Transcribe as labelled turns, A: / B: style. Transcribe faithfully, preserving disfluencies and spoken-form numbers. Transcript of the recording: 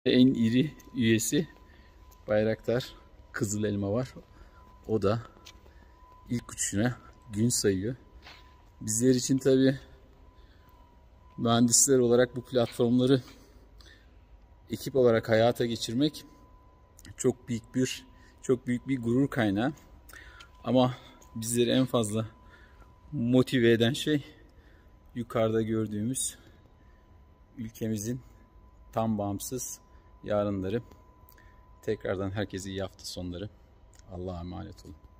A: En iri üyesi Bayraktar Kızıl Elma var. O da ilk uçuşuna gün sayıyor. Bizler için tabii mühendisler olarak bu platformları ekip olarak hayata geçirmek çok büyük bir çok büyük bir gurur kaynağı. Ama bizleri en fazla motive eden şey yukarıda gördüğümüz ülkemizin tam bağımsız yarınları. Tekrardan herkese iyi hafta sonları. Allah'a emanet olun.